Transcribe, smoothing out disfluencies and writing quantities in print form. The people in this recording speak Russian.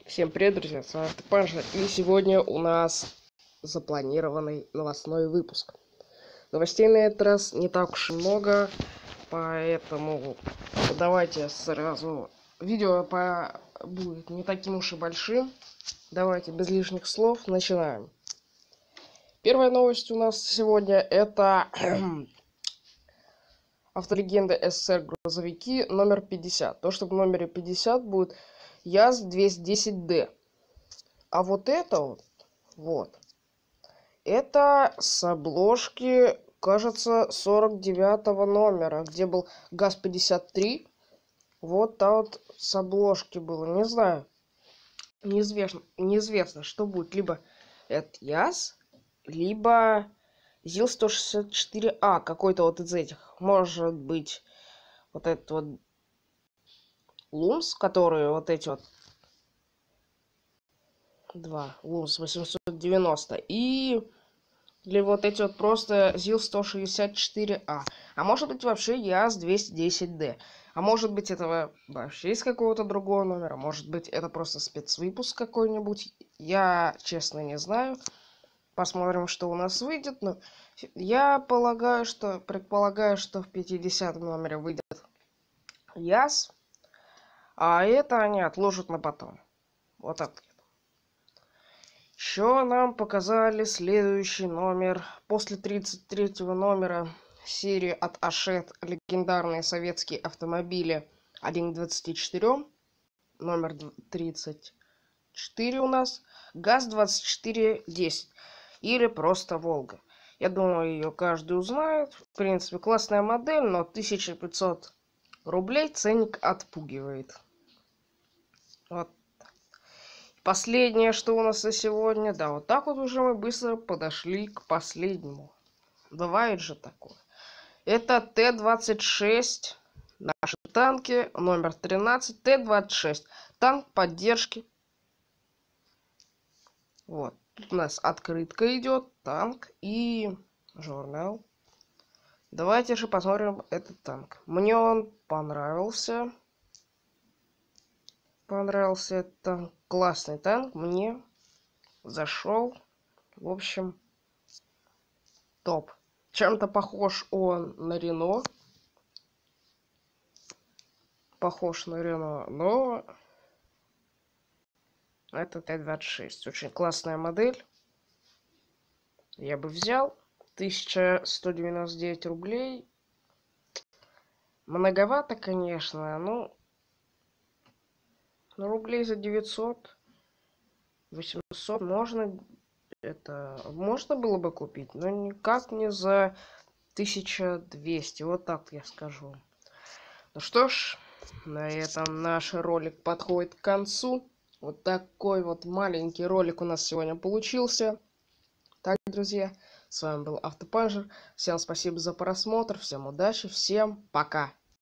Всем привет, друзья, с вами Автопанжер, и сегодня у нас запланированный новостной выпуск. Новостей на этот раз не так уж и много, поэтому давайте сразу... Видео будет не таким уж и большим. Давайте без лишних слов начинаем. Первая новость у нас сегодня это Автолегенда СССР грузовики номер 50. То, что в номере 50 будет ЯЗ-210Д. А вот это вот, это с обложки, кажется, 49-го номера, где был ГАЗ-53. Вот там вот с обложки было, не знаю, неизвестно, что будет. Либо это ЯЗ, либо ЗИЛ-164А, какой-то вот из этих. Может быть, вот этот вот ЛУМС, которые вот эти вот два ЛУМС 890 или вот эти вот просто ЗИЛ-164А. А может быть вообще ЯЗ-210Д. А может быть это вообще из какого-то другого номера. Может быть это просто спецвыпуск какой-нибудь. Я честно не знаю. Посмотрим, что у нас выйдет. Но я предполагаю, что в 50-м номере выйдет ЯЗ. А это они отложат на потом. Вот так. Еще нам показали следующий номер. После 33-го номера серии от Ашет легендарные советские автомобили 1 к 24. Номер 34 у нас. ГАЗ-2410. Или просто Волга. Я думаю, ее каждый узнает. В принципе, классная модель, но 1500 рублей ценник отпугивает. Вот. Последнее, что у нас на сегодня, да, вот так вот уже мы быстро подошли к последнему. Бывает же такое. Это Т-26, наши танки, номер 13, Т-26, танк поддержки. Вот, тут у нас открытка идет, танк и журнал. Давайте же посмотрим этот танк. Мне он понравился. Это классный танк, мне зашел. В общем, топ. Чем-то похож он на Рено. Но это Т-26. Очень классная модель. Я бы взял. 1199 рублей. Многовато, конечно, но рублей за 900, 800 можно было бы купить, но никак не за 1200. Вот так я скажу. Ну что ж, на этом наш ролик подходит к концу. Вот такой вот маленький ролик у нас сегодня получился. Так, друзья, с вами был Автопанжер. Всем спасибо за просмотр, всем удачи, всем пока.